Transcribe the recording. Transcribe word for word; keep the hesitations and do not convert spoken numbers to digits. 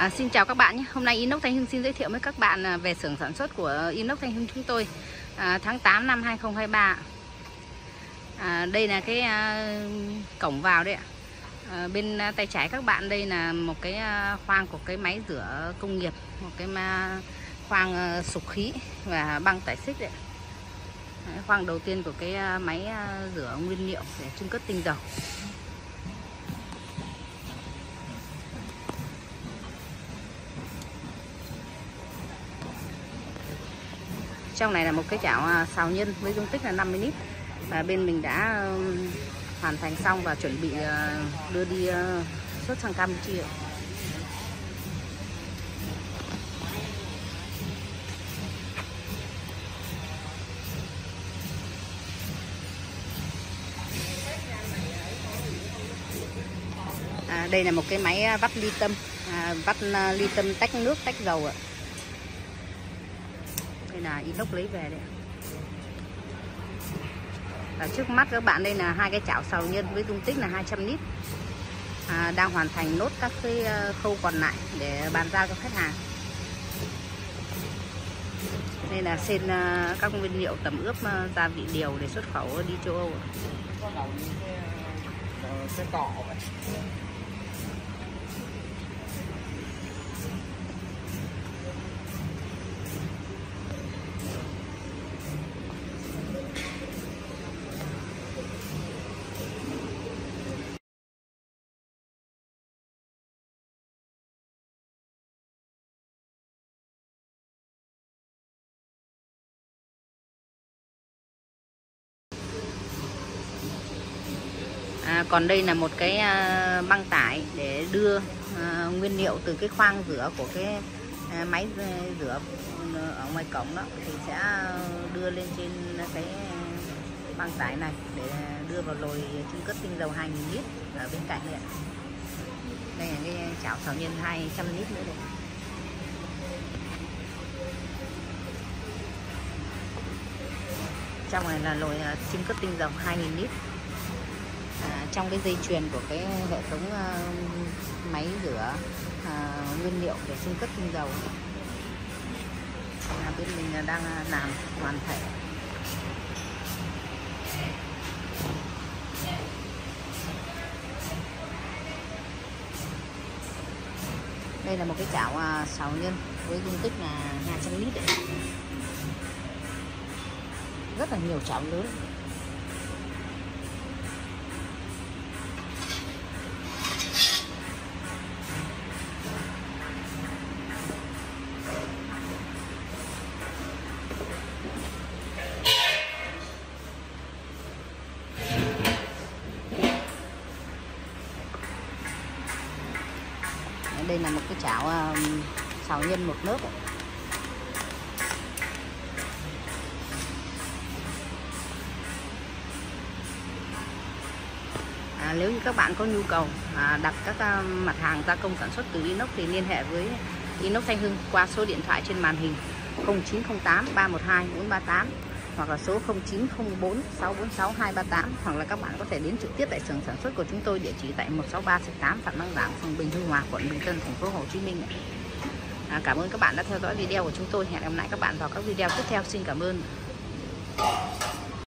À, xin chào các bạn nhé. Hôm nay Inox Thanh Hưng xin giới thiệu với các bạn về xưởng sản xuất của Inox Thanh Hưng chúng tôi à, tháng tám năm hai không hai ba. À, đây là cái à, cổng vào đấy ạ. À, bên tay trái các bạn đây là một cái à, khoang của cái máy rửa công nghiệp, một cái à, khoang à, sục khí và băng tải xích đấy. Đấy, khoang đầu tiên của cái à, máy à, rửa nguyên liệu để chưng cất tinh dầu. Trong này là một cái chảo xào nhân với dung tích là năm mươi lít. Và bên mình đã hoàn thành xong và chuẩn bị đưa đi xuất sang Campuchia. À, đây là một cái máy vắt ly tâm, à, vắt ly tâm tách nước, tách dầu ạ. Đây là Inox lấy về đấy. Và trước mắt các bạn đây là hai cái chảo xào nhân với dung tích là hai trăm lít. À, đang hoàn thành nốt các cái khâu còn lại để bàn giao cho khách hàng. Đây là xên các nguyên liệu tẩm ướp gia vị điều để xuất khẩu đi châu Âu. Cái cọ vậy. À, còn đây là một cái à, băng tải để đưa à, nguyên liệu từ cái khoang rửa của cái à, máy rửa ở ngoài cổng đó thì sẽ đưa lên trên cái băng tải này để đưa vào nồi chưng cất tinh dầu hai nghìn lít ở bên cạnh này. Đây là cái chảo xào nhân hai trăm lít nữa đây. Trong này là nồi chưng cất tinh dầu hai nghìn lít. À, trong cái dây chuyền của cái hệ thống uh, máy rửa uh, nguyên liệu để chưng cất tinh dầu. À, bên mình đang làm hoàn thể. Đây là một cái chảo uh, xào nhân với dung tích là hai trăm lít đấy. Rất là nhiều chảo lớn. Đây là một cái chảo uh, xào nhân một lớp. À, nếu như các bạn có nhu cầu à, đặt các uh, mặt hàng gia công sản xuất từ Inox thì liên hệ với Inox Thanh Hưng qua số điện thoại trên màn hình không chín không tám ba một hai bốn ba tám hoặc là số không chín không bốn sáu bốn sáu hai ba tám, hoặc là các bạn có thể đến trực tiếp tại xưởng sản xuất của chúng tôi, địa chỉ tại một sáu ba tám Phạm Đăng Giảng, phường Bình Hưng Hòa, quận Bình Tân, thành phố Hồ Chí Minh. À, cảm ơn các bạn đã theo dõi video của chúng tôi. Hẹn gặp lại các bạn vào các video tiếp theo. Xin cảm ơn.